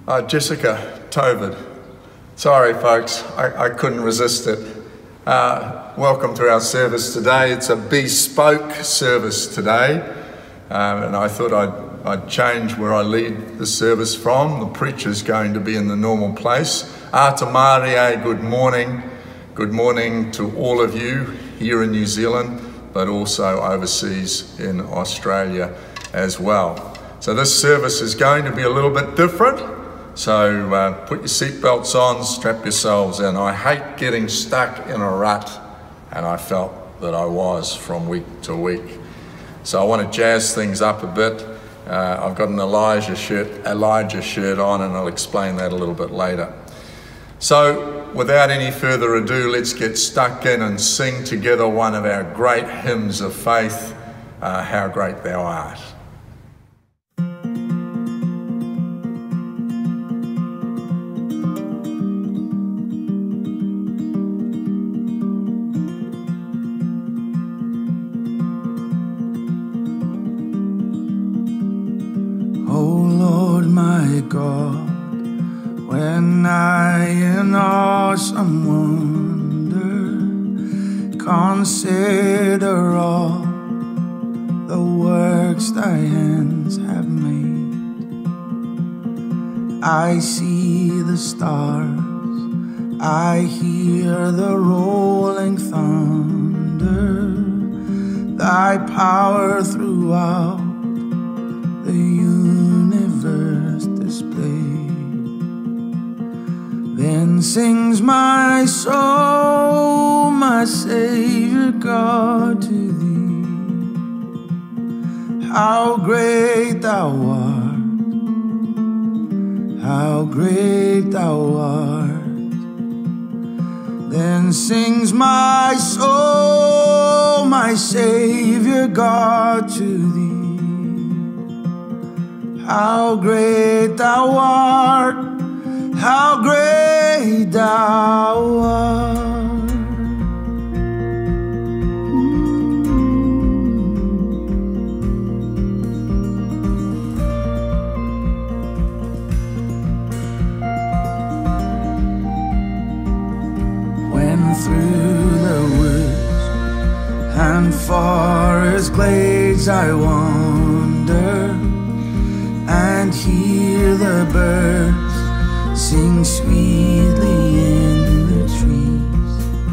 Jessica Tovid. Sorry folks, I couldn't resist it. Welcome to our service today. It's a bespoke service today, and I thought I'd change where I lead the service from. The preacher's going to be in the normal place. Ata Mārie, good morning. Good morning to all of you here in New Zealand, but also overseas in Australia as well. So this service is going to be a little bit different. So put your seatbelts on, strap yourselves in. I hate getting stuck in a rut, and I felt that I was from week to week. So I want to jazz things up a bit. I've got an Elijah shirt on, and I'll explain that a little bit later. So without any further ado, let's get stuck in and sing together one of our great hymns of faith, How Great Thou Art. God, when I in awesome wonder consider all the works thy hands have made, I see the stars, I hear the rolling thunder, thy power throughout the universe displayed. Then sings my soul, my Savior God, to thee. How great thou art, how great thou art. Then sings my soul, my Savior God, to thee. How great thou art, how great thou art. When through the woods and forest glades I wander, and hear the birds sing sweetly in the trees.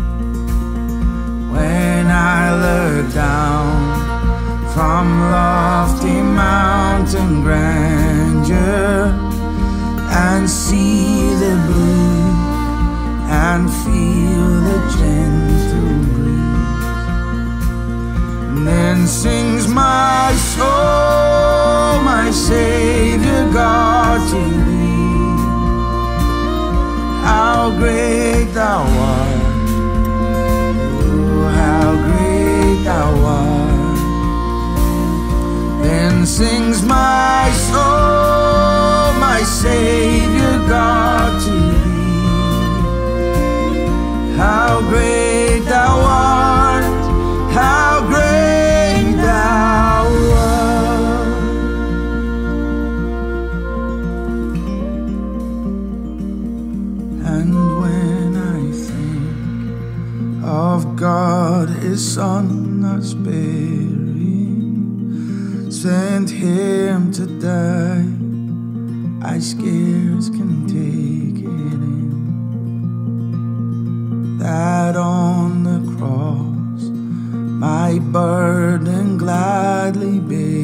When I look down from lofty mountain grandeur and see the blue and feel the gentle breeze, and then sings my soul, my Savior God, to thee. How great thou art, oh, how great thou art. Then sings my soul, my Savior God, to thee. How great thou art, how great thou art. And when I think of God, his Son not sparing, sent him to die, I scarce can take it in, that on the cross my burden gladly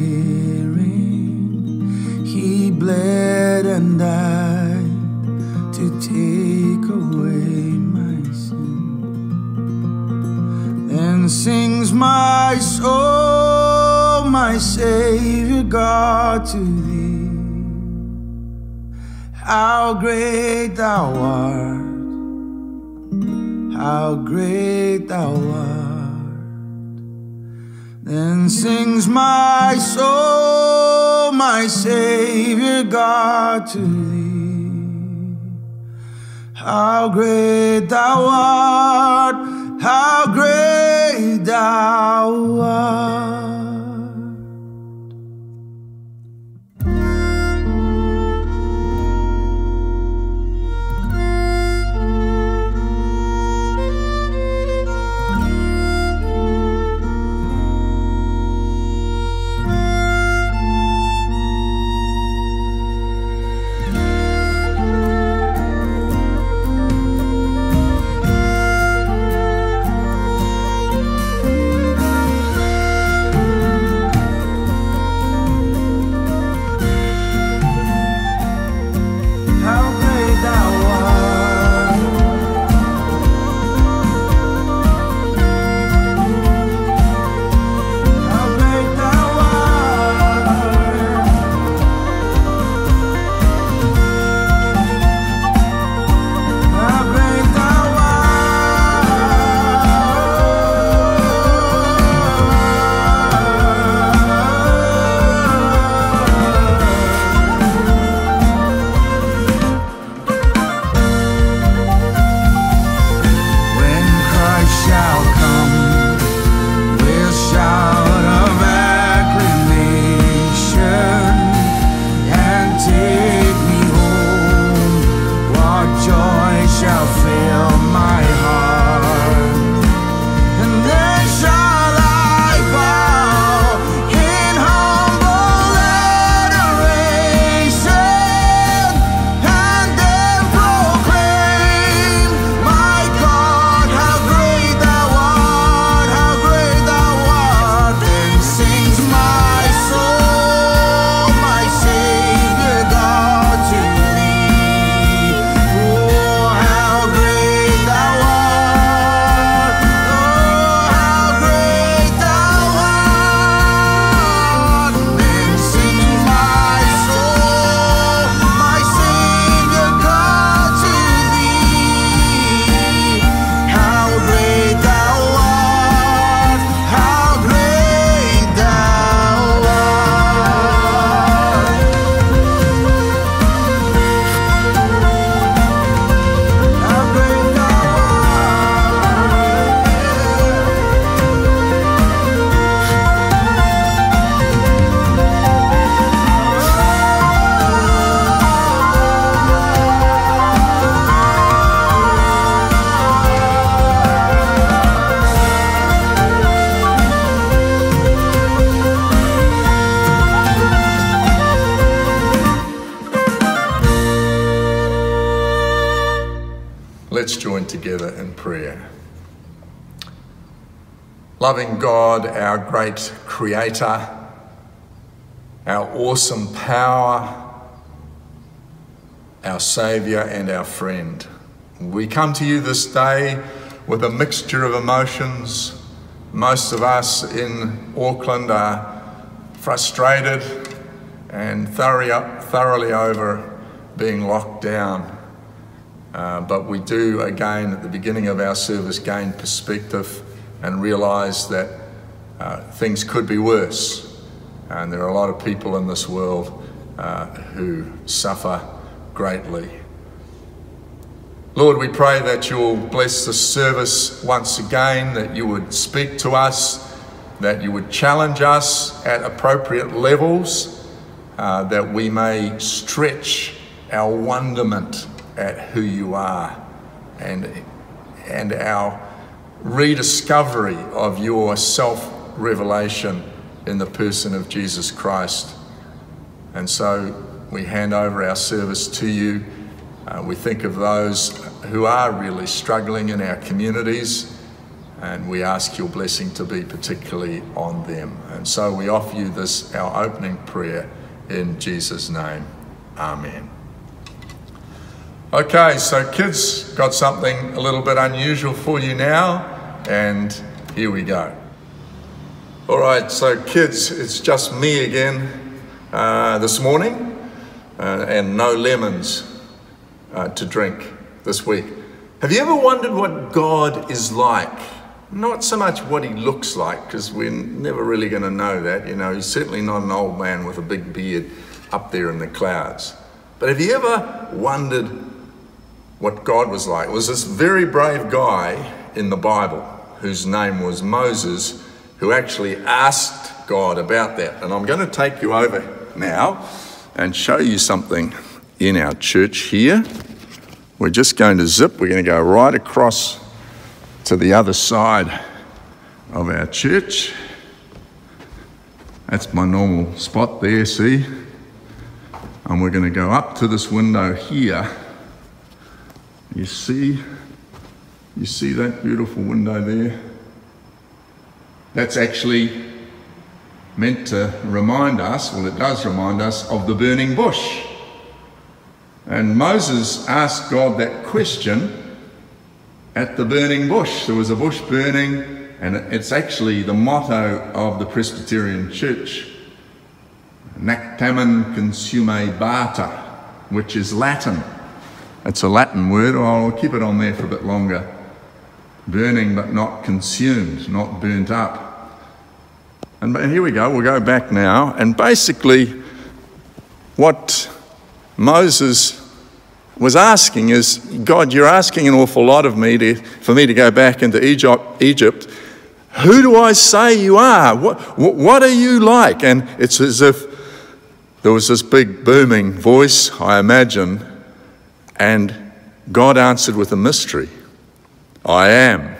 bearing, he bled and died to take away my sin. Then sings my soul, my Savior God, to thee. How great thou art, how great thou art. Then sings my soul, my Savior God, to thee. How great thou art, how great thou art. join together in prayer. Loving God, our great Creator, our awesome power, our Saviour and our friend, we come to you this day with a mixture of emotions. Most of us in Auckland are frustrated and thoroughly over being locked down. But we do, again, at the beginning of our service, gain perspective and realise that things could be worse. And there are a lot of people in this world who suffer greatly. Lord, we pray that you'll bless this service once again, that you would speak to us, that you would challenge us at appropriate levels, that we may stretch our wonderment at who you are and our rediscovery of your self-revelation in the person of Jesus Christ. And so we hand over our service to you. We think of those who are really struggling in our communities, and we ask your blessing to be particularly on them. And so we offer you this, our opening prayer, in Jesus' name. Amen. Okay, so kids, got something a little bit unusual for you now, and here we go. All right, so kids, it's just me again this morning, and no lemons to drink this week. Have you ever wondered what God is like? Not so much what he looks like, because we're never really going to know that. You know, he's certainly not an old man with a big beard up there in the clouds. But have you ever wondered what God was like? It was this very brave guy in the Bible whose name was Moses, who actually asked God about that. And I'm going to take you over now and show you something in our church here. We're just going to zip. We're going to go right across to the other side of our church. That's my normal spot there, see? And we're going to go up to this window here. You see that beautiful window there? That's actually meant to remind us, well, it does remind us of the burning bush. And Moses asked God that question at the burning bush. There was a bush burning, and it's actually the motto of the Presbyterian Church, Nactamen consume bata, which is Latin. It's a Latin word. I'll keep it on there for a bit longer. Burning but not consumed, not burnt up. And here we go. We'll go back now. And basically what Moses was asking is, God, you're asking an awful lot of me for me to go back into Egypt. Who do I say you are? What are you like? And it's as if there was this big booming voice, I imagine, and God answered with a mystery. I am,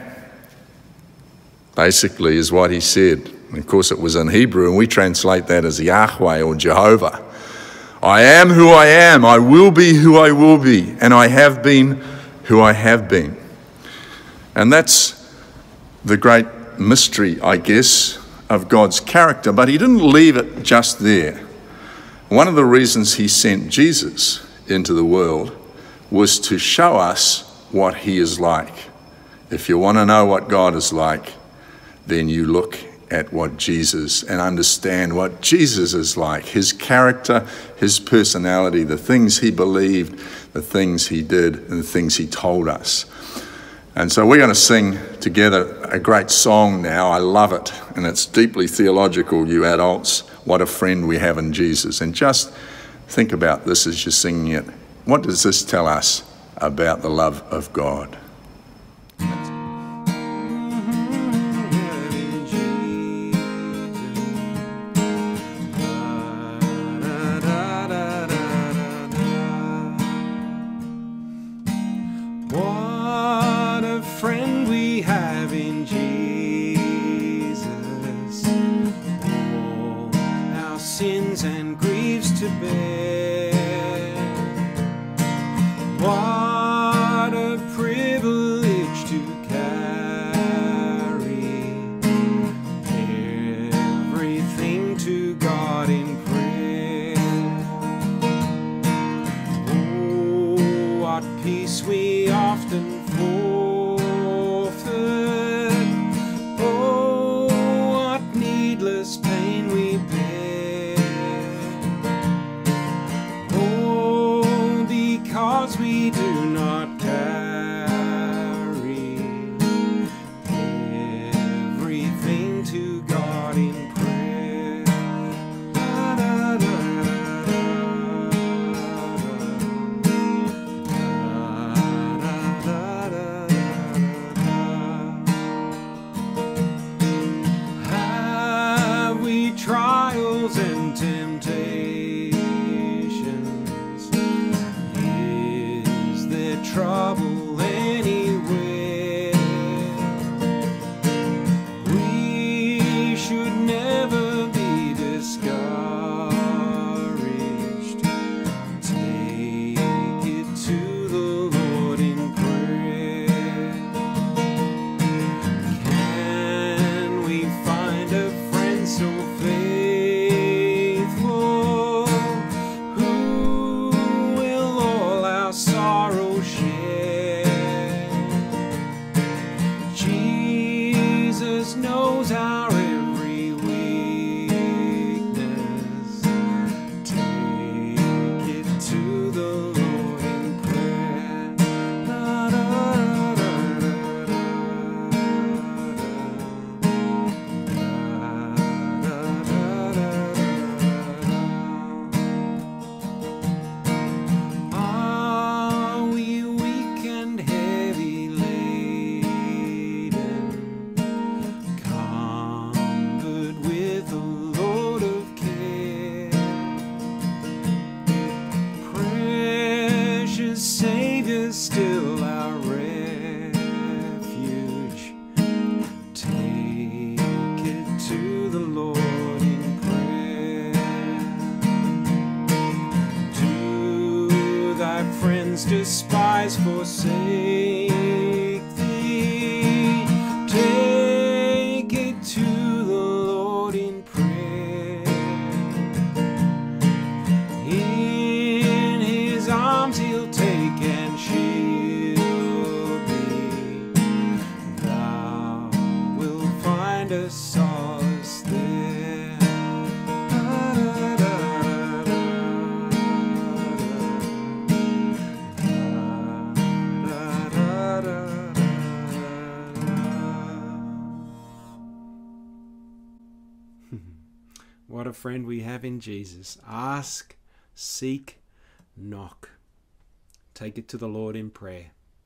basically, is what he said. And of course, it was in Hebrew, and we translate that as Yahweh or Jehovah. I am who I am. I will be who I will be. And I have been who I have been. And that's the great mystery, I guess, of God's character. But he didn't leave it just there. One of the reasons he sent Jesus into the world was to show us what he is like. If you want to know what God is like, then you look at what Jesus and understand what Jesus is like, his character, his personality, the things he believed, the things he did, and the things he told us. And so we're going to sing together a great song now. I love it, and it's deeply theological, you adults. What a friend we have in Jesus. And just think about this as you're singing it. What does this tell us about the love of God? What a privilege peace we often forfeit. Oh, what needless pain we bear. Oh, because we do not carry everything to God in prayer. Da, da, da, trials and temptations. Is there trouble anywhere? We should never be discouraged. Take it to the Lord in prayer. Can we find a friend so faithful, who will all our sorrow share? Jesus knows our every weakness. Take it to the Lord in prayer. Da, da, da, are we weak and heavy laden, cumbered with a load of care? Precious Savior, still our refuge. Take it to the Lord in prayer. Do thy friends despise, forsake thee? Take it to the Lord in prayer. In his arms he'll take and shield thee. Thou wilt find a solace there. Da, da, da, da, da, da, da, da. What a friend we have in Jesus. Ask, seek, knock. Take it to the Lord in prayer.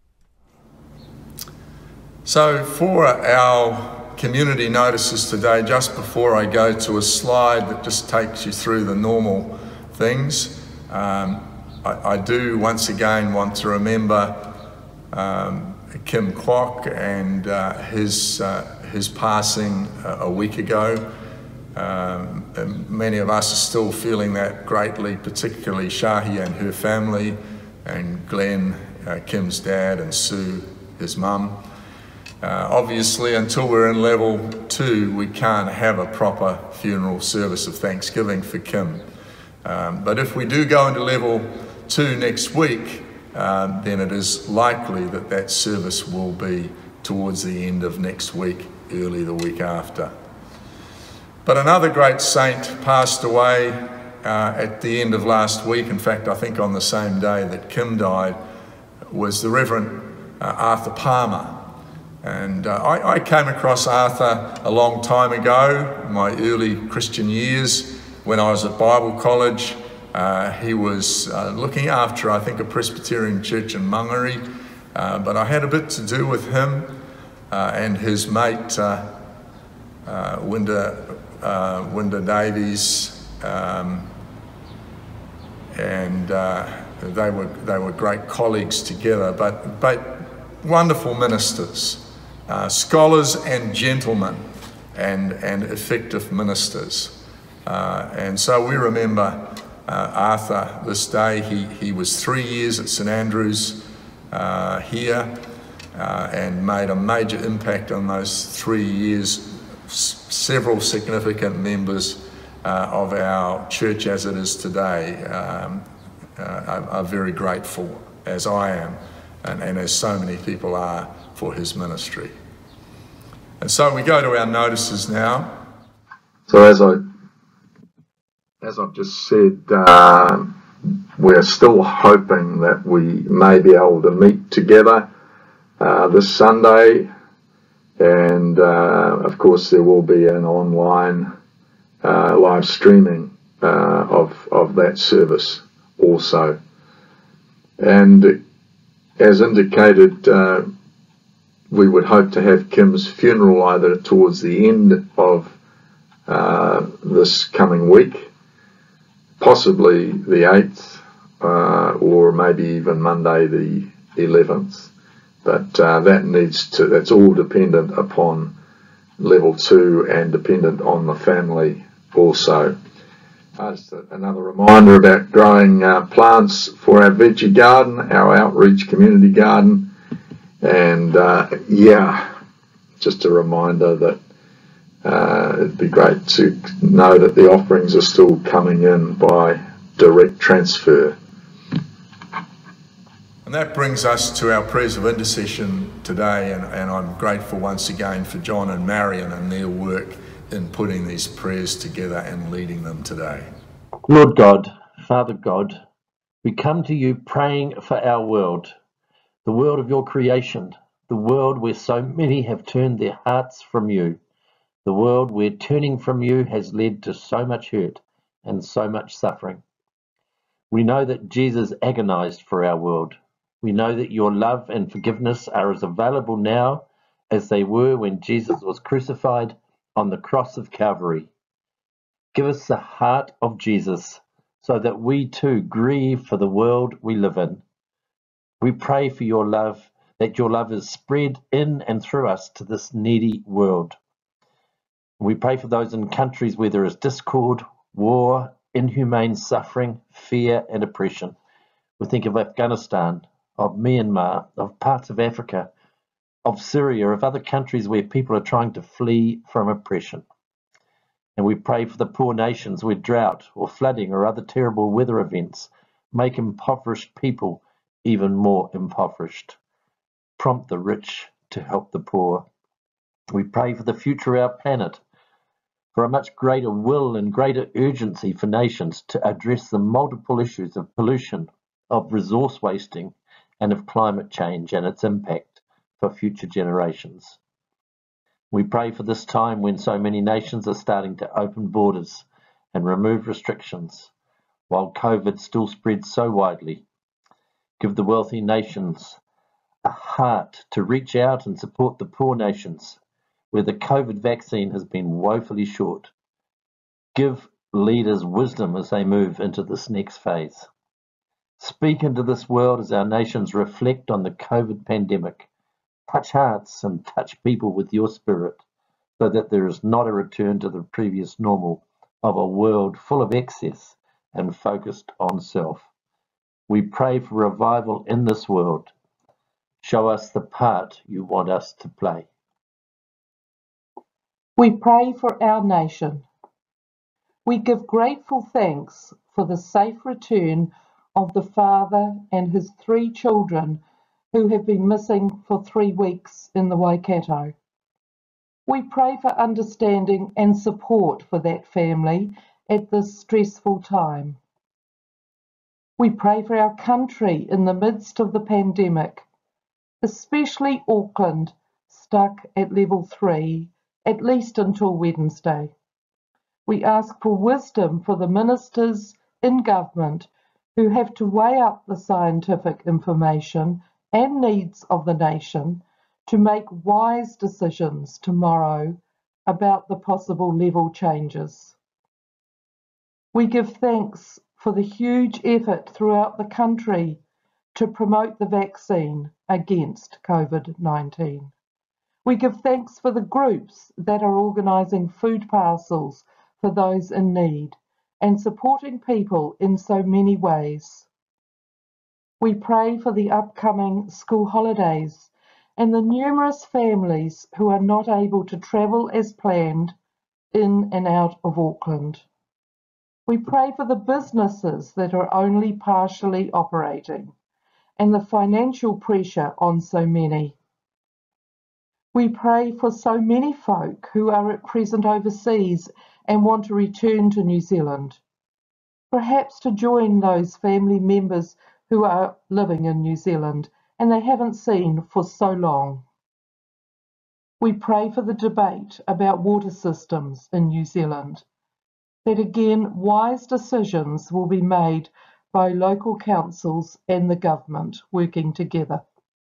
So for our community notices today, just before I go to a slide that just takes you through the normal things, I do once again want to remember Kim Kwok and his passing a week ago. And many of us are still feeling that greatly, particularly Shahi and her family, and Glenn, Kim's dad, and Sue, his mum. Obviously, until we're in level 2, we can't have a proper funeral service of thanksgiving for Kim. But if we do go into level 2 next week, then it is likely that that service will be towards the end of next week, early the week after. But another great saint passed away at the end of last week. In fact, I think on the same day that Kim died, was the Reverend Arthur Palmer. And I came across Arthur a long time ago, my early Christian years, when I was at Bible college. He was looking after, I think, a Presbyterian church in Mangere, but I had a bit to do with him and his mate, Winder Davies, and they were great colleagues together, but wonderful ministers, scholars and gentlemen, and effective ministers. And so we remember Arthur this day. He was 3 years at St Andrews here, and made a major impact on those 3 years. Several significant members of our church as it is today are very grateful as I am, and as so many people are for his ministry. And so we go to our notices now. So as I've just said, we're still hoping that we may be able to meet together this Sunday, and of course there will be an online live streaming of that service also. And as indicated, we would hope to have Kim's funeral either towards the end of this coming week, possibly the 8th, or maybe even Monday the 11th. But that's all dependent upon level 2 and dependent on the family also. Just another reminder about growing plants for our veggie garden, our outreach community garden. And just a reminder that it'd be great to know that the offerings are still coming in by direct transfer. And that brings us to our prayers of intercession today, and I'm grateful once again for John and Marion and their work in putting these prayers together and leading them today. Lord God, Father God, we come to you praying for our world, the world of your creation, the world where so many have turned their hearts from you, the world where turning from you has led to so much hurt and so much suffering. We know that Jesus agonized for our world. We know that your love and forgiveness are as available now as they were when Jesus was crucified on the cross of Calvary. Give us the heart of Jesus so that we too grieve for the world we live in. We pray for your love, that your love is spread in and through us to this needy world. We pray for those in countries where there is discord, war, inhumane suffering, fear and oppression. We think of Afghanistan, of Myanmar, of parts of Africa, of Syria, of other countries where people are trying to flee from oppression. And we pray for the poor nations where drought or flooding or other terrible weather events make impoverished people even more impoverished. Prompt the rich to help the poor. We pray for the future of our planet, for a much greater will and greater urgency for nations to address the multiple issues of pollution, of resource wasting, and of climate change and its impact for future generations. We pray for this time when so many nations are starting to open borders and remove restrictions, while COVID still spreads so widely. Give the wealthy nations a heart to reach out and support the poor nations, where the COVID vaccine has been woefully short. Give leaders wisdom as they move into this next phase. Speak into this world as our nations reflect on the COVID pandemic. Touch hearts and touch people with your spirit, so that there is not a return to the previous normal of a world full of excess and focused on self. We pray for revival in this world. Show us the part you want us to play. We pray for our nation. We give grateful thanks for the safe return of the father and his 3 children who have been missing for 3 weeks in the Waikato. We pray for understanding and support for that family at this stressful time. We pray for our country in the midst of the pandemic, especially Auckland, stuck at level 3, at least until Wednesday. We ask for wisdom for the ministers in government who have to weigh up the scientific information and needs of the nation to make wise decisions tomorrow about the possible level changes. We give thanks for the huge effort throughout the country to promote the vaccine against COVID-19. We give thanks for the groups that are organising food parcels for those in need and supporting people in so many ways. We pray for the upcoming school holidays and the numerous families who are not able to travel as planned in and out of Auckland. We pray for the businesses that are only partially operating and the financial pressure on so many. We pray for so many folk who are at present overseas and want to return to New Zealand, perhaps to join those family members who are living in New Zealand and they haven't seen for so long. We pray for the debate about water systems in New Zealand, that again wise decisions will be made by local councils and the government working together.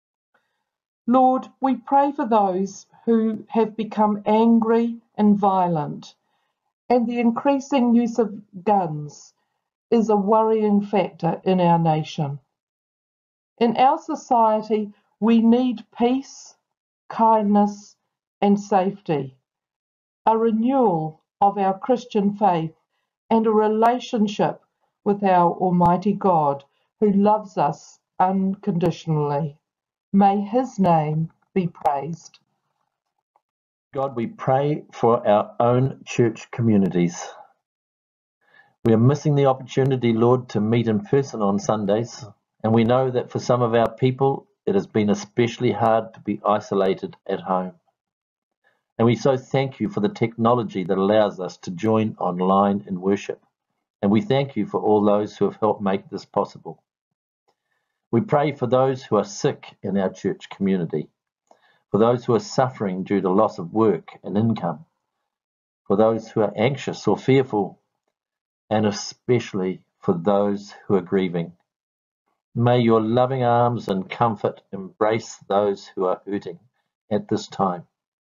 Lord, we pray for those who have become angry and violent, and the increasing use of guns is a worrying factor in our nation. In our society, we need peace, kindness, and safety, a renewal of our Christian faith, and a relationship with our Almighty God who loves us unconditionally. May His name be praised. God, we pray for our own church communities. We are missing the opportunity, Lord, to meet in person on Sundays, and we know that for some of our people it has been especially hard to be isolated at home. And we so thank you for the technology that allows us to join online in worship. And we thank you for all those who have helped make this possible. We pray for those who are sick in our church community, for those who are suffering due to loss of work and income, for those who are anxious or fearful, and especially for those who are grieving. May your loving arms and comfort embrace those who are hurting at this time.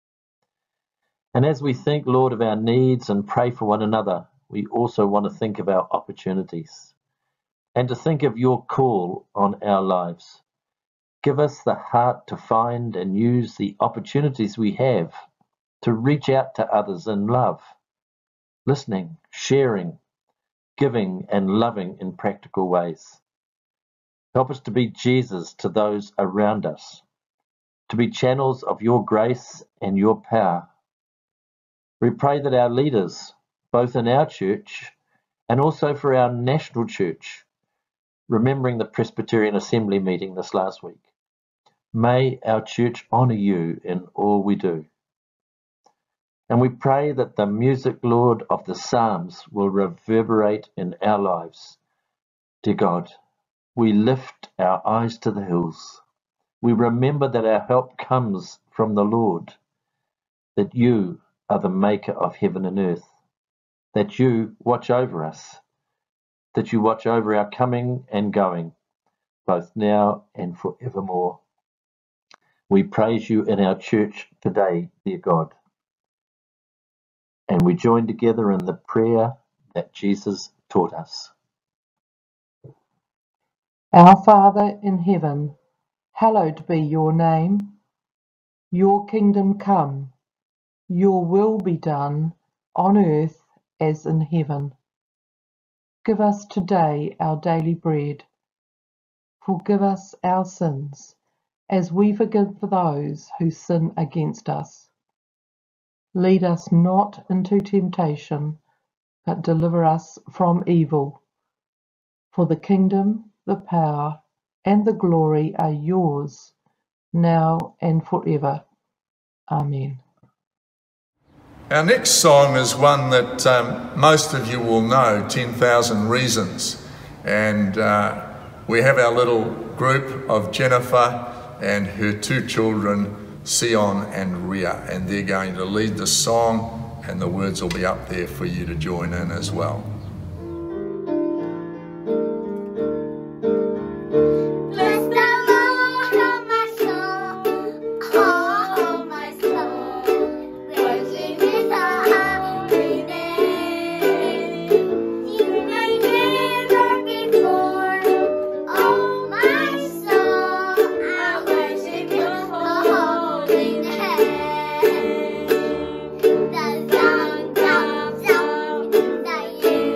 And as we think, Lord, of our needs and pray for one another, we also want to think of our opportunities and to think of your call on our lives. Give us the heart to find and use the opportunities we have to reach out to others in love, listening, sharing, giving and loving in practical ways. Help us to be Jesus to those around us, to be channels of your grace and your power. We pray that our leaders, both in our church and also for our national church, remembering the Presbyterian Assembly meeting this last week, may our church honour you in all we do. And we pray that the music, Lord, of the Psalms will reverberate in our lives. Dear God, we lift our eyes to the hills. We remember that our help comes from the Lord, that you are the maker of heaven and earth, that you watch over us, that you watch over our coming and going, both now and forevermore. We praise you in our church today, dear God. And we join together in the prayer that Jesus taught us. Our Father in heaven, hallowed be your name. Your kingdom come, your will be done on earth as in heaven. Give us today our daily bread. Forgive us our sins, as we forgive those who sin against us. Lead us not into temptation, but deliver us from evil. For the kingdom, the power, and the glory are yours, now and forever. Amen. Our next song is one that most of you will know, 10,000 Reasons. And we have our little group of Jennifer and her two children, Sion and Ria, and they're going to lead the song, and the words will be up there for you to join in as well. The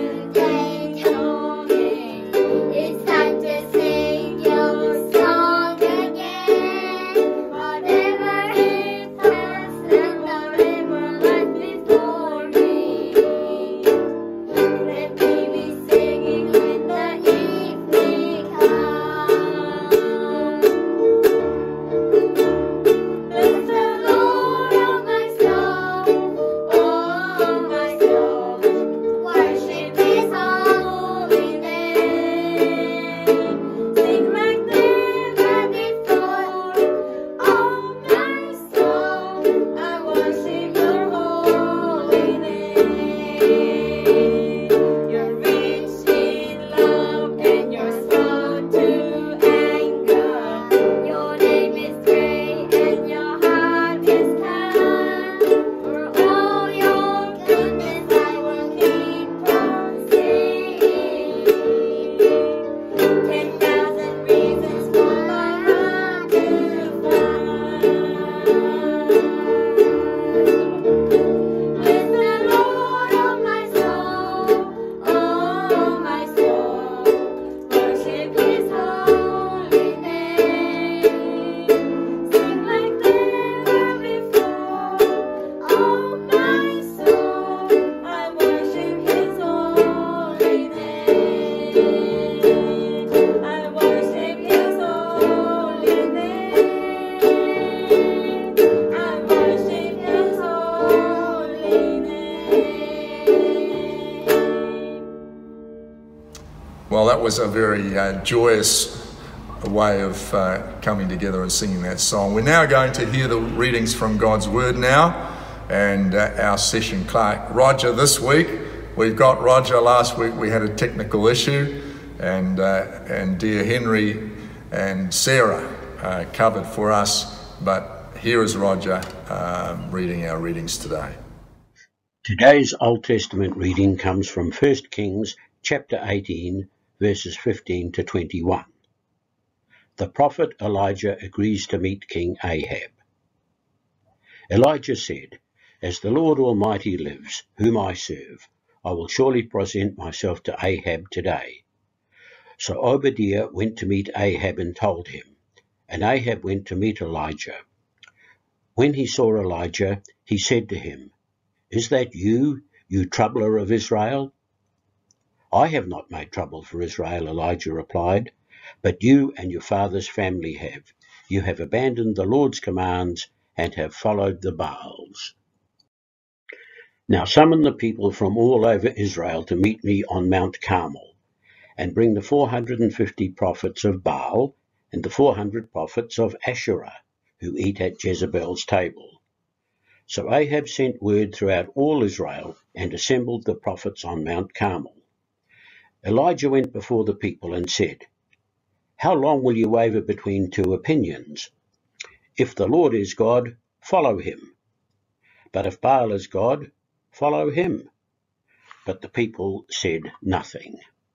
it was a very joyous way of coming together and singing that song. We're now going to hear the readings from God's Word now, and our session clerk, Roger, this week. We've got Roger. Last week we had a technical issue, and dear Henry and Sarah covered for us, but here is Roger reading our readings today. Today's Old Testament reading comes from 1 Kings chapter 18, verses 15 to 21. The prophet Elijah agrees to meet King Ahab. Elijah said, "As the Lord Almighty lives, whom I serve, I will surely present myself to Ahab today." So Obadiah went to meet Ahab and told him, and Ahab went to meet Elijah. When he saw Elijah, he said to him, "Is that you, you troubler of Israel?" "I have not made trouble for Israel," Elijah replied, "but you and your father's family have. You have abandoned the Lord's commands and have followed the Baals. Now summon the people from all over Israel to meet me on Mount Carmel, and bring the 450 prophets of Baal and the 400 prophets of Asherah, who eat at Jezebel's table." So Ahab sent word throughout all Israel and assembled the prophets on Mount Carmel. Elijah went before the people and said, "How long will you waver between two opinions? If the Lord is God, follow him. But if Baal is God, follow him." But the people said nothing.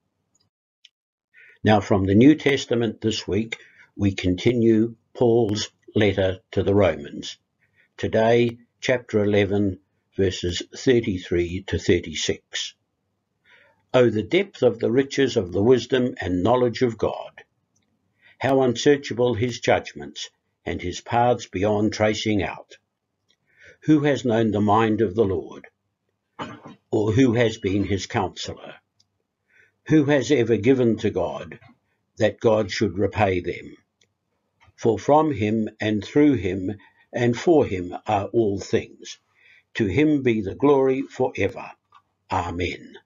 Now from the New Testament this week, we continue Paul's letter to the Romans. Today, chapter 11, verses 33 to 36. "Oh, the depth of the riches of the wisdom and knowledge of God! How unsearchable his judgments, and his paths beyond tracing out! Who has known the mind of the Lord? Or who has been his counselor? Who has ever given to God, that God should repay them? For from him and through him and for him are all things. To him be the glory forever. Amen."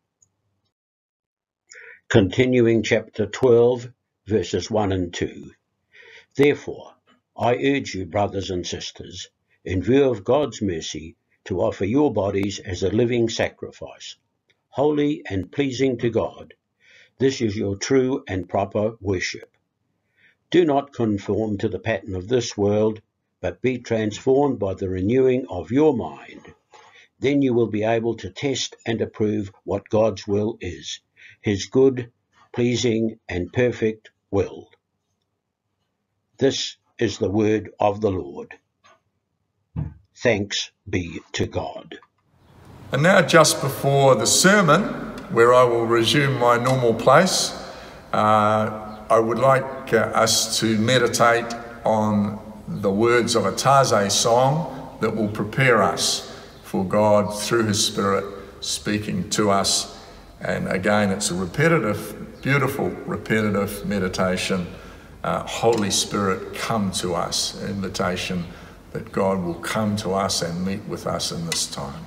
Continuing chapter 12, verses 1 and 2. "Therefore, I urge you, brothers and sisters, in view of God's mercy, to offer your bodies as a living sacrifice, holy and pleasing to God. This is your true and proper worship. Do not conform to the pattern of this world, but be transformed by the renewing of your mind. Then you will be able to test and approve what God's will is, his good, pleasing, and perfect will." This is the word of the Lord. Thanks be to God. And now, just before the sermon, where I will resume my normal place, I would like us to meditate on the words of a Taizé song that will prepare us for God through his Spirit speaking to us. And again, it's a repetitive, beautiful, repetitive meditation. Holy Spirit, come to us. Invitation that God will come to us and meet with us in this time.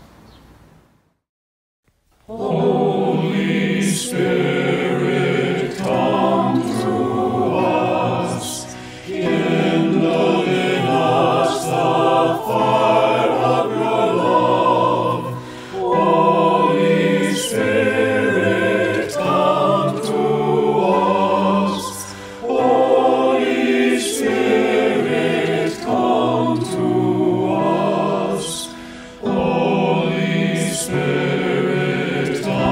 Holy Spirit, come to us, kindle in us the fire of your love. Holy Spirit, come to us. Holy Spirit, come to us. Holy Spirit, come.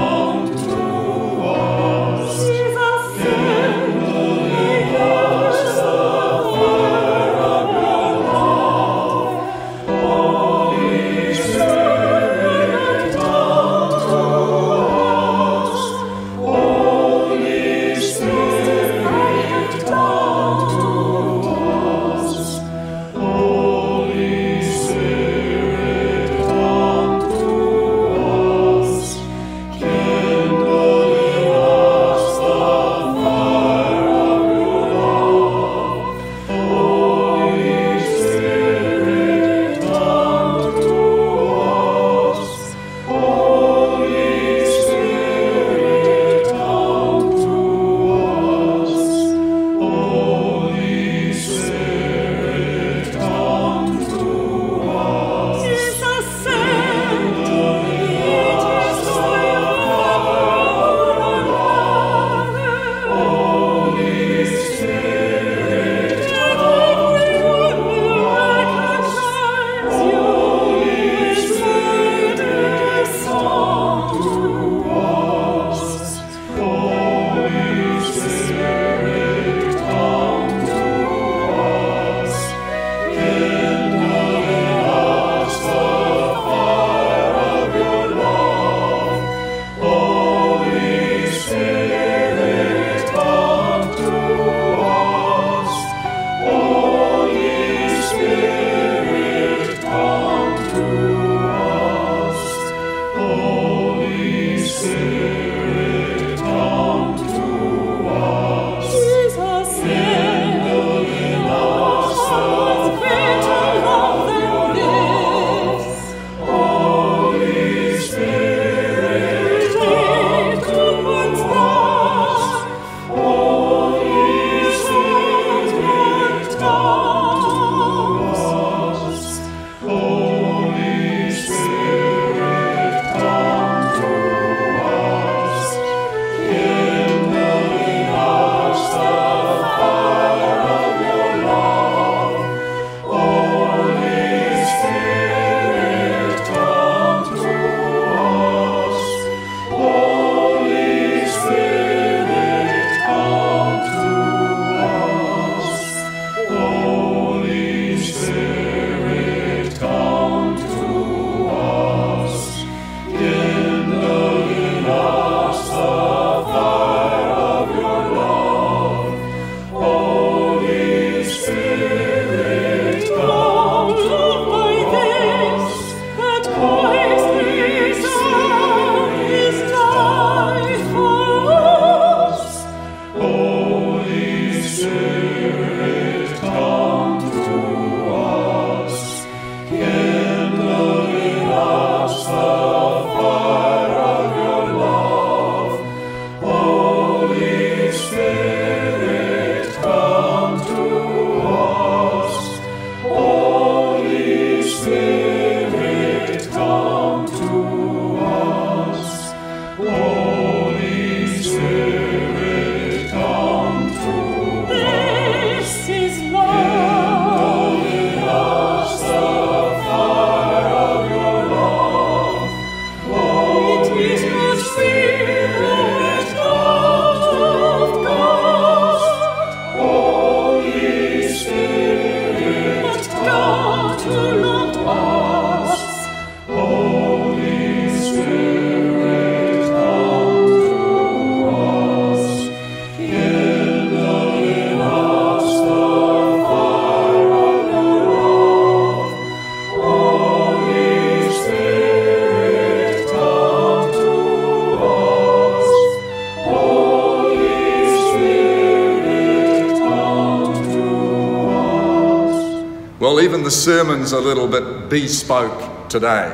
Well, even the sermon's a little bit bespoke today.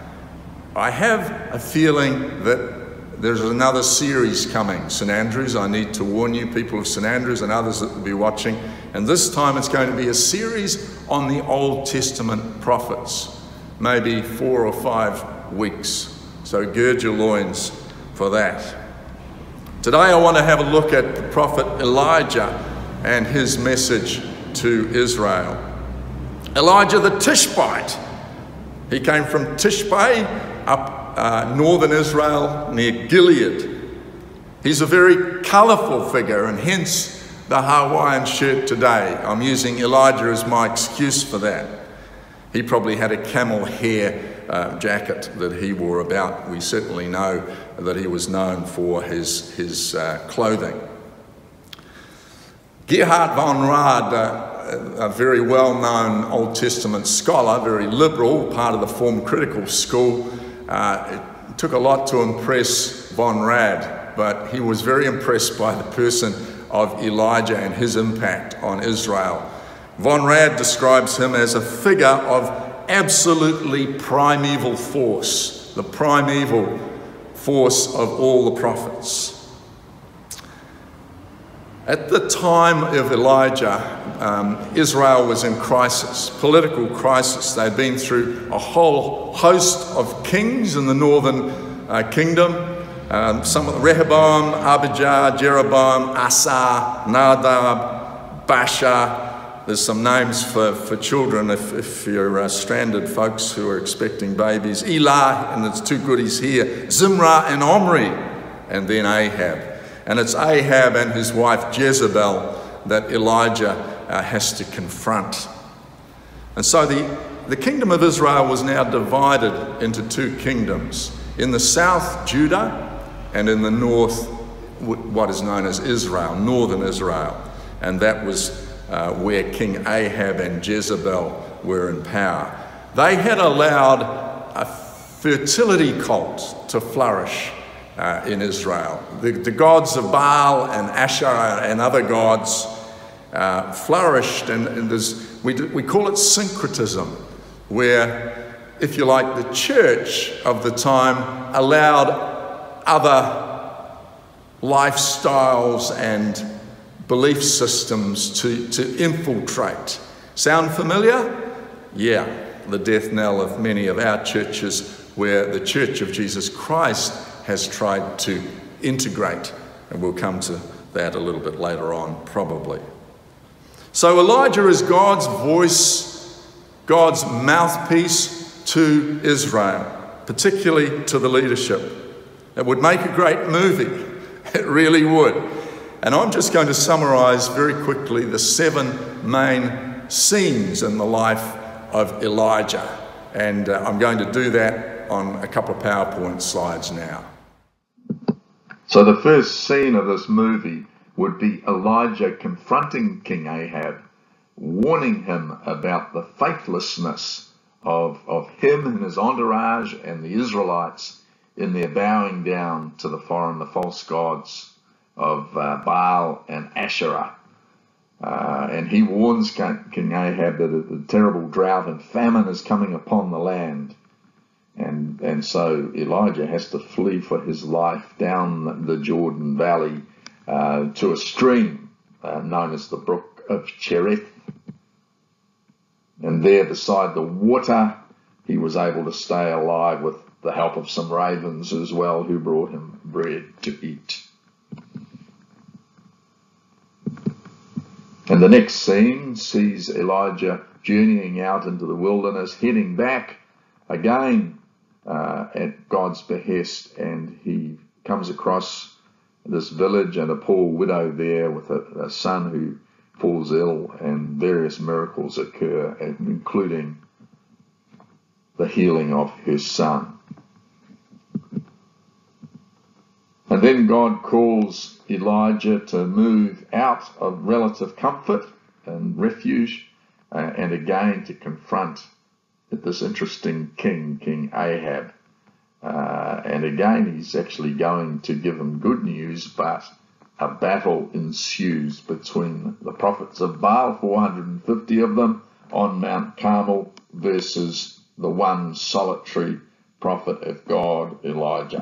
I have a feeling that there's another series coming, St Andrews. I need to warn you, people of St Andrews and others that will be watching. And this time it's going to be a series on the Old Testament prophets, maybe 4 or 5 weeks. So gird your loins for that. Today I want to have a look at the prophet Elijah and his message to Israel. Elijah the Tishbite. He came from Tishbe up northern Israel near Gilead. He's a very colourful figure, and hence the Hawaiian shirt today. I'm using Elijah as my excuse for that. He probably had a camel hair jacket that he wore about. We certainly know that he was known for his clothing. Gerhard von Rad, a very well-known Old Testament scholar, very liberal, part of the Form Critical school. It took a lot to impress von Rad, but he was very impressed by the person of Elijah and his impact on Israel. Von Rad describes him as a figure of absolutely primeval force, the primeval force of all the prophets. At the time of Elijah, Israel was in crisis, political crisis. They'd been through a whole host of kings in the northern kingdom. Some of the Rehoboam, Abijah, Jeroboam, Asa, Nadab, Baasha. There's some names for children if you're stranded folks who are expecting babies. Elah, and there's 2 goodies here, Zimra and Omri, and then Ahab. And it's Ahab and his wife Jezebel that Elijah has to confront. And so the kingdom of Israel was now divided into 2 kingdoms. In the south, Judah, and in the north, what is known as Israel, northern Israel. And that was where King Ahab and Jezebel were in power. They had allowed a fertility cult to flourish in Israel. The gods of Baal and Asherah and other gods flourished, and we call it syncretism, where, if you like, the church of the time allowed other lifestyles and belief systems to infiltrate. Sound familiar? Yeah, the death knell of many of our churches, where the Church of Jesus Christ has tried to integrate, and we'll come to that a little bit later on, probably. So Elijah is God's voice, God's mouthpiece to Israel, particularly to the leadership. It would make a great movie, it really would. And I'm just going to summarize very quickly the 7 main scenes in the life of Elijah, and I'm going to do that on a couple of PowerPoint slides now. So the first scene of this movie would be Elijah confronting King Ahab, warning him about the faithlessness of him and his entourage and the Israelites in their bowing down to the false gods of Baal and Asherah. and he warns King Ahab that a terrible drought and famine is coming upon the land. And so Elijah has to flee for his life down the Jordan Valley to a stream known as the Brook of Cherith. And there beside the water, he was able to stay alive with the help of some ravens as well, who brought him bread to eat. And the next scene sees Elijah journeying out into the wilderness, heading back again at God's behest, and he comes across this village and a poor widow there with a son who falls ill, and various miracles occur, including the healing of her son. And then God calls Elijah to move out of relative comfort and refuge and again to confront this interesting King Ahab. And again, he's actually going to give him good news, but a battle ensues between the prophets of Baal, 450 of them, on Mount Carmel, versus the one solitary prophet of God, Elijah.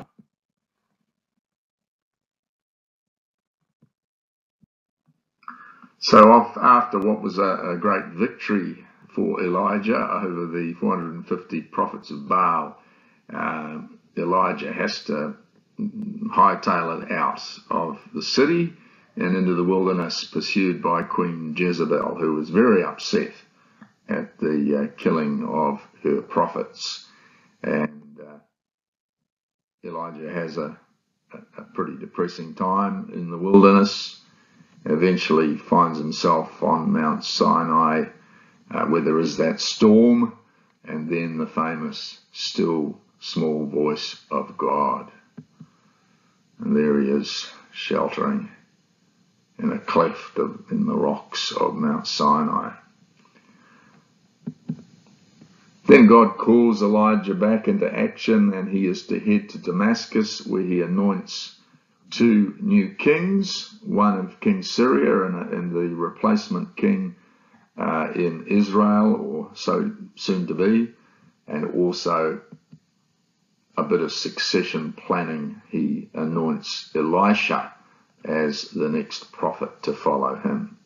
So after what was a great victory for Elijah over the 450 prophets of Baal, Elijah has to hightail it out of the city and into the wilderness, pursued by Queen Jezebel, who was very upset at the killing of her prophets. And Elijah has a pretty depressing time in the wilderness. Eventually finds himself on Mount Sinai, where there is that storm, and then the famous still small voice of God. And there he is, sheltering in a cleft in the rocks of Mount Sinai. Then God calls Elijah back into action, and he is to head to Damascus, where he anoints two new kings, one of King Syria and the replacement king in Israel, or so soon to be, and also a bit of succession planning. He anoints Elisha as the next prophet to follow him.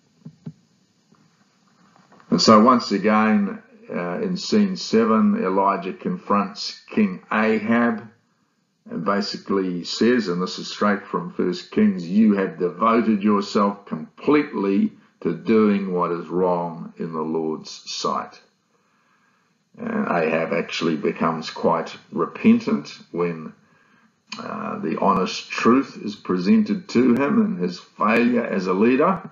And so once again, in scene 7, Elijah confronts King Ahab, and basically says, and this is straight from 1 Kings, you have devoted yourself completely to doing what is wrong in the Lord's sight. And Ahab actually becomes quite repentant when the honest truth is presented to him and his failure as a leader.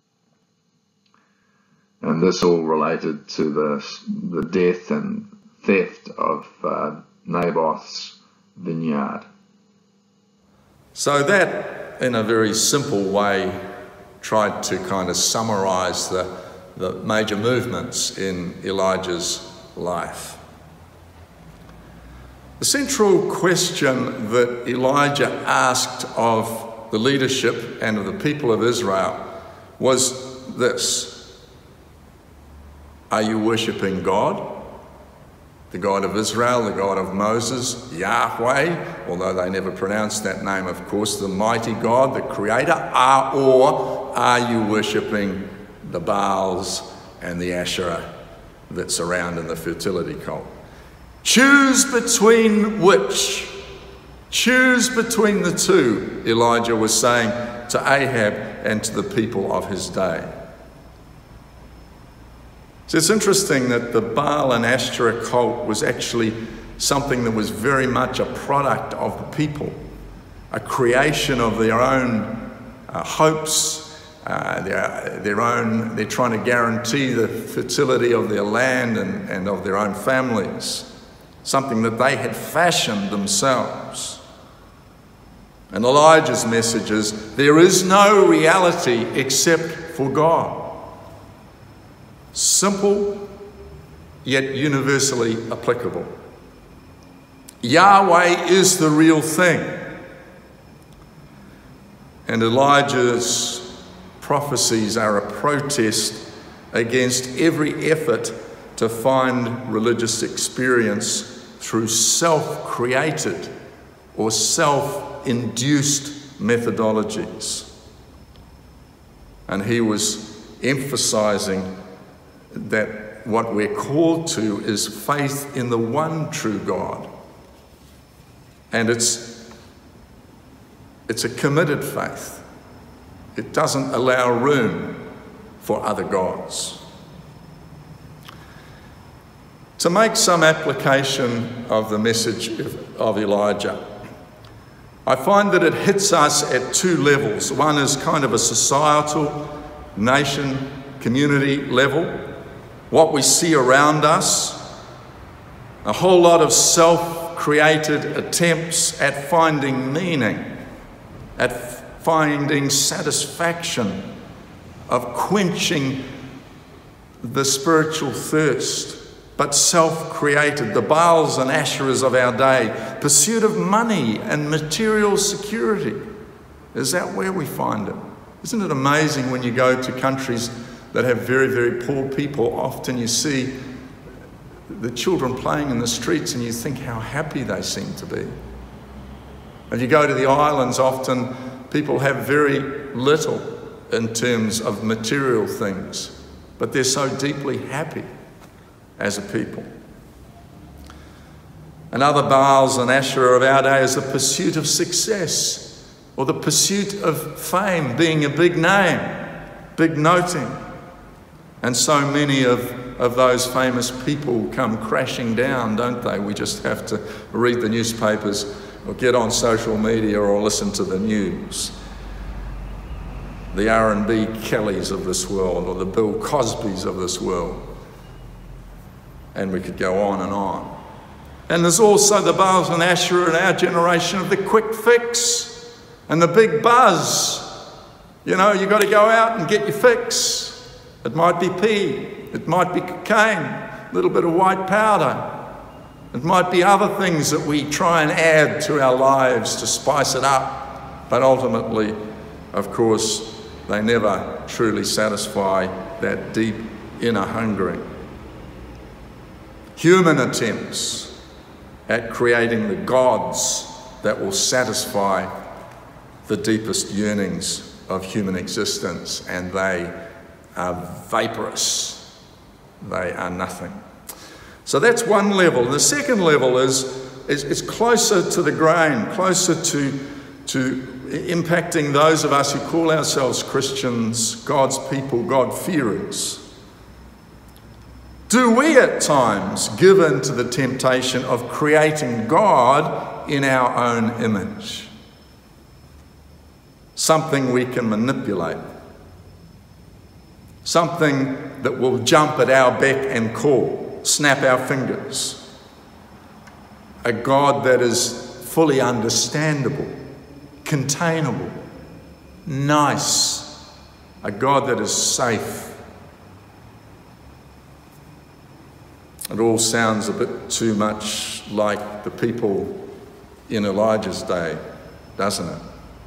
And this all related to the death and theft of Naboth's vineyard. So that, in a very simple way, tried to kind of summarize the major movements in Elijah's life. The central question that Elijah asked of the leadership and of the people of Israel was this: are you worshipping God? The God of Israel, the God of Moses, Yahweh, although they never pronounced that name, of course, the mighty God, the Creator, or are you worshipping the Baals and the Asherah that surround in the fertility cult? Choose between which? Choose between the two, Elijah was saying to Ahab and to the people of his day. So it's interesting that the Baal and Asherah cult was actually something that was very much a product of the people, a creation of their own hopes, they're trying to guarantee the fertility of their land and of their own families, something that they had fashioned themselves. And Elijah's message is, there is no reality except for God. Simple, yet universally applicable. Yahweh is the real thing. And Elijah's prophecies are a protest against every effort to find religious experience through self-created or self-induced methodologies. And he was emphasizing that what we're called to is faith in the one true God. And it's a committed faith. It doesn't allow room for other gods. To make some application of the message of Elijah, I find that it hits us at two levels. One is kind of a societal, nation, community level, what we see around us, a whole lot of self-created attempts at finding meaning, at finding satisfaction, of quenching the spiritual thirst, but self-created, the Baals and Asherahs of our day, pursuit of money and material security. Is that where we find it? Isn't it amazing when you go to countries that have very, very poor people, often you see the children playing in the streets and you think how happy they seem to be. And you go to the islands, often people have very little in terms of material things, but they're so deeply happy as a people. Another Baals and Asherah of our day is the pursuit of success, or the pursuit of fame, being a big name, big noting. And so many of those famous people come crashing down, don't they? We just have to read the newspapers or get on social media or listen to the news. The R&B Kellys of this world, or the Bill Cosbys of this world. And we could go on and on. And there's also the Baals and Asherah in our generation of the quick fix and the big buzz. You know, you've got to go out and get your fix. It might be pee, it might be cocaine, a little bit of white powder. It might be other things that we try and add to our lives to spice it up. But ultimately, of course, they never truly satisfy that deep inner hungering. Human attempts at creating the gods that will satisfy the deepest yearnings of human existence, and they are vaporous. They are nothing. So that's one level. The second level is closer to the grain, closer to impacting those of us who call ourselves Christians, God's people, God-fearers. Do we at times give in to the temptation of creating God in our own image? Something we can manipulate. Something that will jump at our beck and call, snap our fingers. A God that is fully understandable, containable, nice. A God that is safe. It all sounds a bit too much like the people in Elijah's day, doesn't it?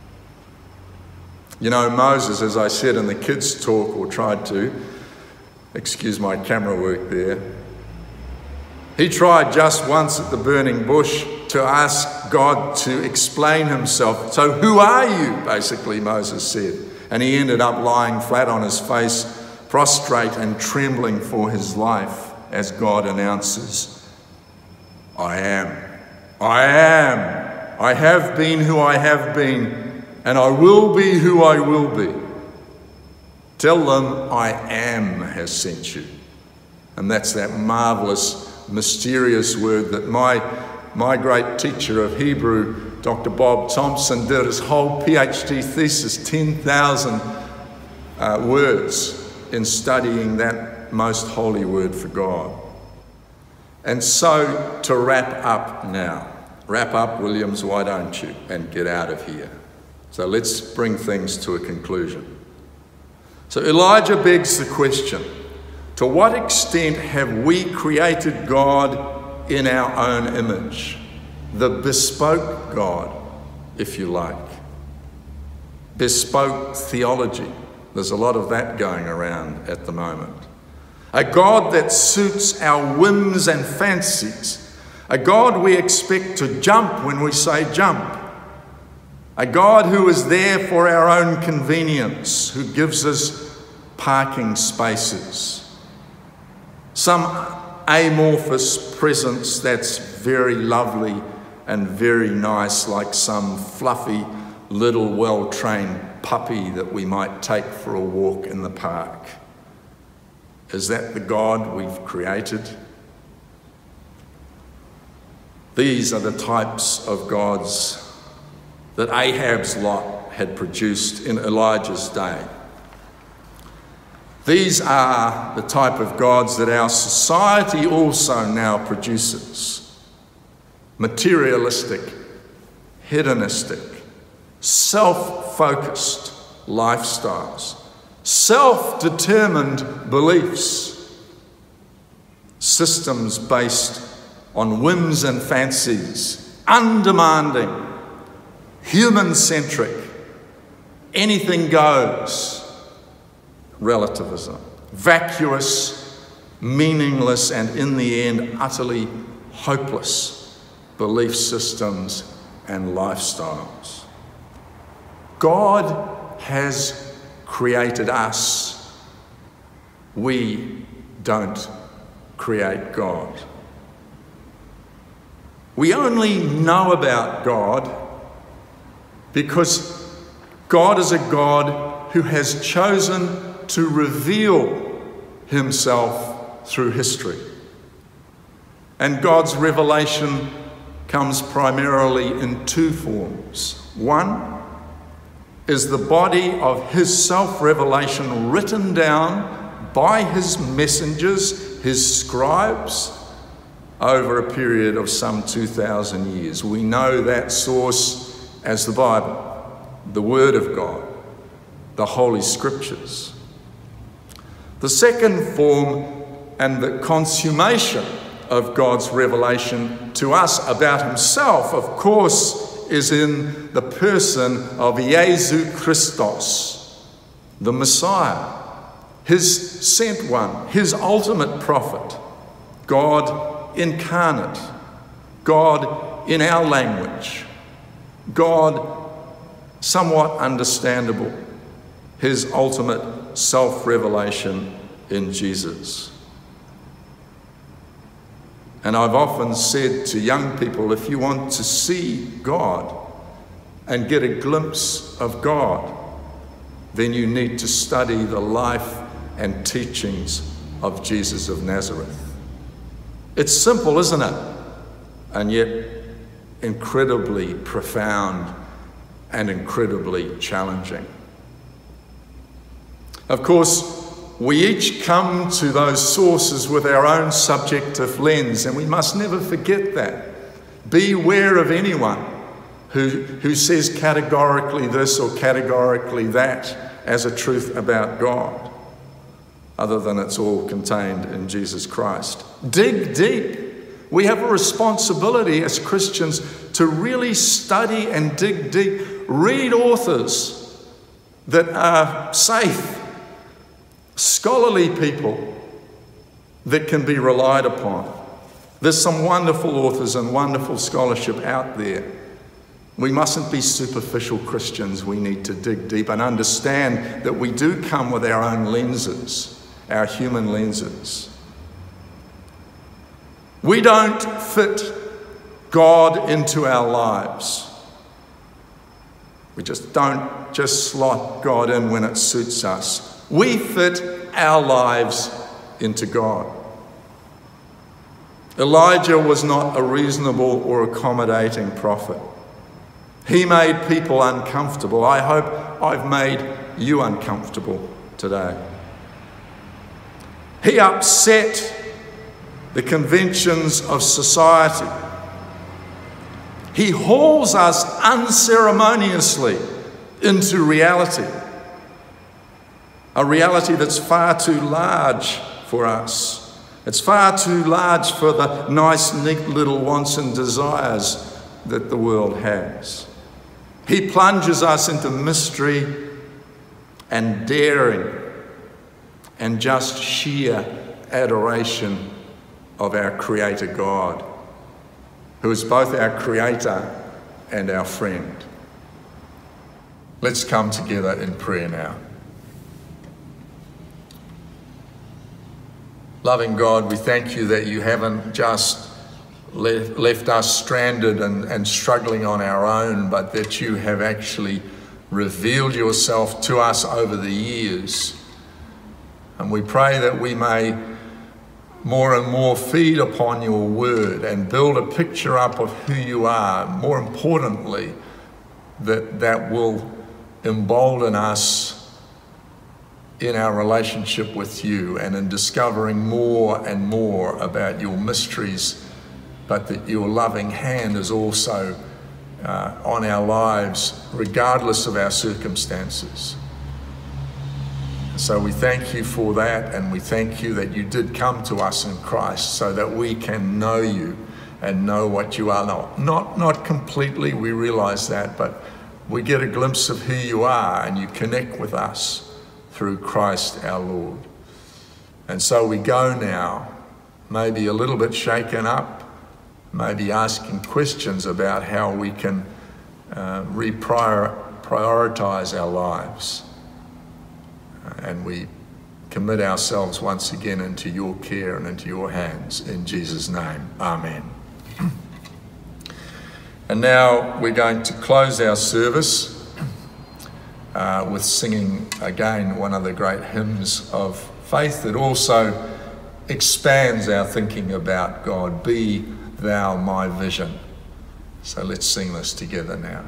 You know, Moses, as I said in the kids' talk, or tried to, excuse my camera work there, he tried just once at the burning bush to ask God to explain himself. So who are you, basically, Moses said. And he ended up lying flat on his face, prostrate and trembling for his life, as God announces, I am. I am. I have been who I have been, and I will be who I will be. Tell them I am has sent you. And that's that marvelous, mysterious word that my great teacher of Hebrew, Dr. Bob Thompson, did his whole PhD thesis, 10,000 words in studying that most holy word for God. And so to wrap up now. Wrap up, Williams, why don't you? And get out of here. So let's bring things to a conclusion. So Elijah begs the question, to what extent have we created God in our own image? The bespoke God, if you like. Bespoke theology, There's a lot of that going around at the moment. A God that suits our whims and fancies. A God we expect to jump when we say jump. A God who is there for our own convenience, who gives us parking spaces. Some amorphous presence that's very lovely and very nice, like some fluffy little well-trained puppy that we might take for a walk in the park. Is that the God we've created? These are the types of gods that Ahab's lot had produced in Elijah's day. These are the type of gods that our society also now produces. Materialistic, hedonistic, self-focused lifestyles, self-determined beliefs, systems based on whims and fancies, undemanding, human-centric, anything goes, relativism, vacuous, meaningless, and in the end, utterly hopeless belief systems and lifestyles. God has created us. We don't create God. We only know about God because God is a God who has chosen to reveal himself through history. And God's revelation comes primarily in two forms. One is the body of his self-revelation written down by his messengers, his scribes, over a period of some 2,000 years. We know that source as the Bible, the Word of God, the Holy Scriptures. The second form and the consummation of God's revelation to us about himself, of course, is in the person of Jesu Christos, the Messiah, his sent one, his ultimate prophet, God incarnate, God in our language, God somewhat understandable, his ultimate self-revelation in Jesus. And I've often said to young people, if you want to see God and get a glimpse of God, then you need to study the life and teachings of Jesus of Nazareth. It's simple, isn't it? And yet incredibly profound and incredibly challenging. Of course, we each come to those sources with our own subjective lens, and we must never forget that. Beware of anyone who says categorically this or categorically that as a truth about God, other than it's all contained in Jesus Christ. Dig deep. We have a responsibility as Christians to really study and dig deep. Read authors that are safe, scholarly people that can be relied upon. There's some wonderful authors and wonderful scholarship out there. We mustn't be superficial Christians. We need to dig deep and understand that we do come with our own lenses, our human lenses. We don't fit God into our lives. We just don't just slot God in when it suits us. We fit our lives into God. Elijah was not a reasonable or accommodating prophet. He made people uncomfortable. I hope I've made you uncomfortable today. He upset the conventions of society. He hauls us unceremoniously into reality. A reality that's far too large for us. It's far too large for the nice, neat little wants and desires that the world has. He plunges us into mystery and daring and just sheer adoration of our Creator God, who is both our Creator and our friend. Let's come together in prayer now. Loving God, we thank you that you haven't just left us stranded and struggling on our own, but that you have actually revealed yourself to us over the years. And we pray that we may more and more feed upon your word and build a picture up of who you are. More importantly, that will embolden us in our relationship with you and in discovering more and more about your mysteries, but that your loving hand is also on our lives, regardless of our circumstances. So we thank you for that, and we thank you that you did come to us in Christ so that we can know you and know what you are. Not completely, we realize that, but we get a glimpse of who you are, and you connect with us through Christ our Lord. And so we go now, maybe a little bit shaken up, maybe asking questions about how we can prioritize our lives. And we commit ourselves once again into your care and into your hands. In Jesus' name, amen. And now we're going to close our service with singing again one of the great hymns of faith that also expands our thinking about God. Be thou my vision. So let's sing this together now.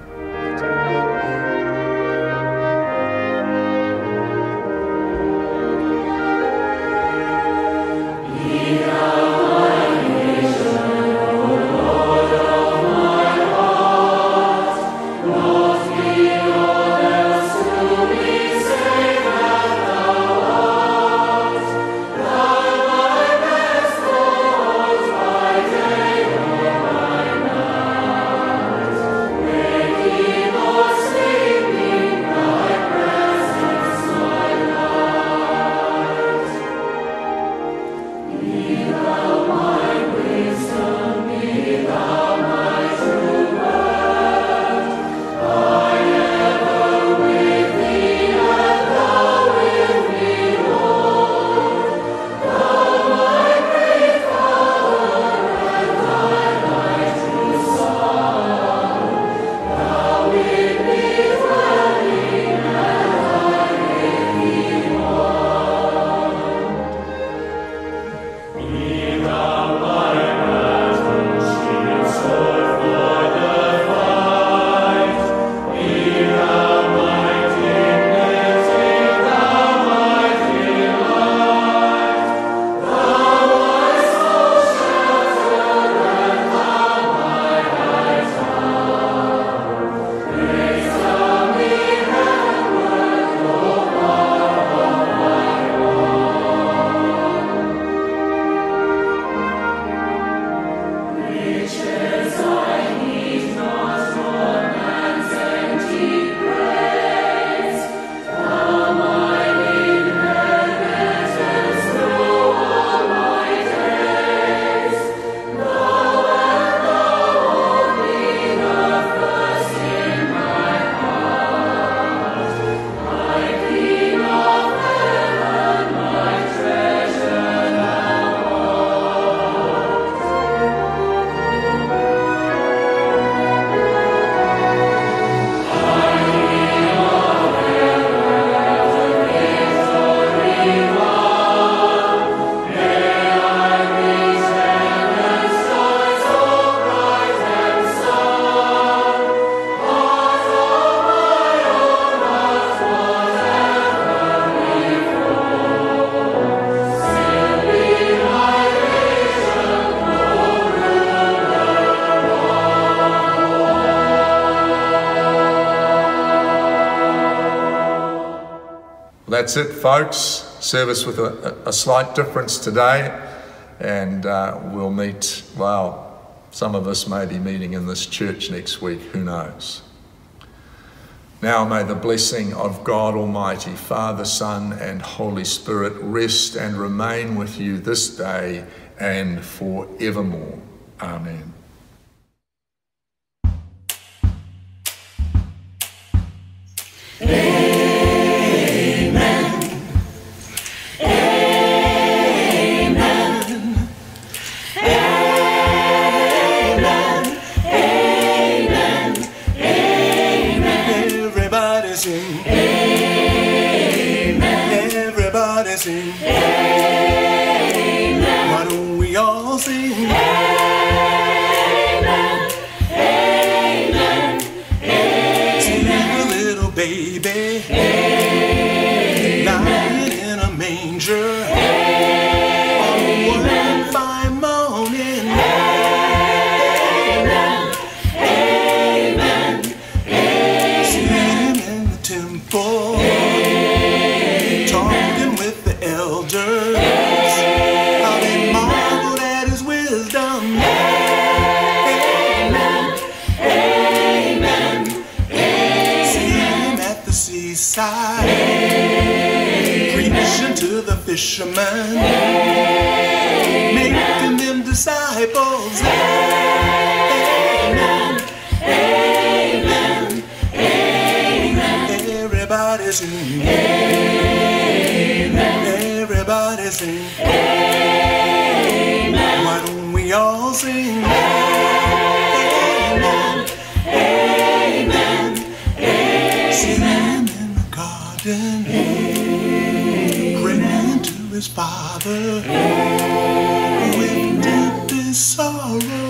That's it, folks. Service with a slight difference today, and we'll meet, well, some of us may be meeting in this church next week, who knows. Now may the blessing of God Almighty, Father, Son, and Holy Spirit rest and remain with you this day and forevermore. Amen. Sing. Amen. Why don't we all sing? Amen. Amen. Amen. Sing a little baby. Amen. Lying in a manger. Amen. On one fine morning. Amen. Amen. Amen. Sing in the temple. Elders, how they marveled at his wisdom. Amen. Amen. Amen. See him at the seaside, preaching to the fishermen, making them disciples. Amen. Amen. Amen. Everybody sing. Everybody sing. Amen. Why don't we all sing? Amen. Amen. Amen. Singing in the garden, praying to his Father, with deepest sorrow.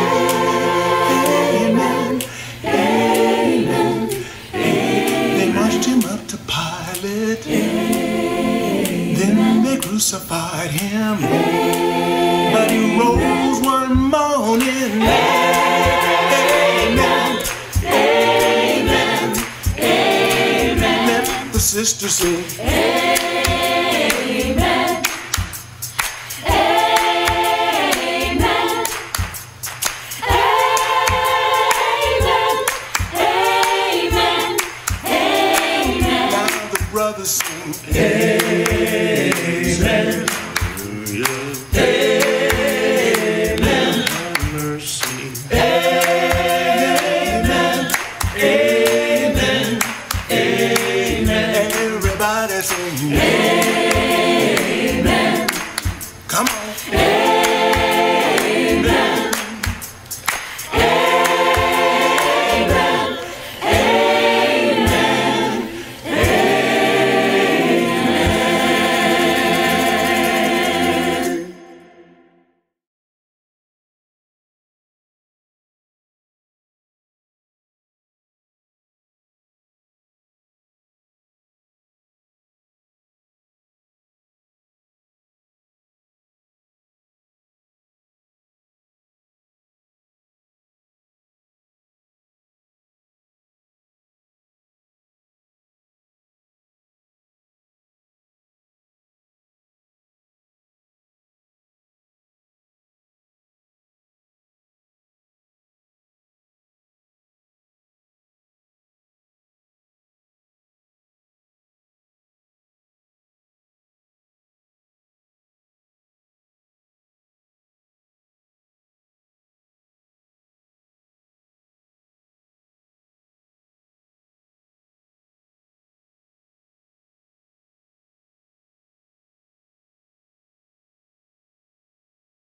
Amen. Amen. They marched him up to Pilate. Then they crucified him, but he rose one morning. Amen. Amen. Amen. Let the sisters sing.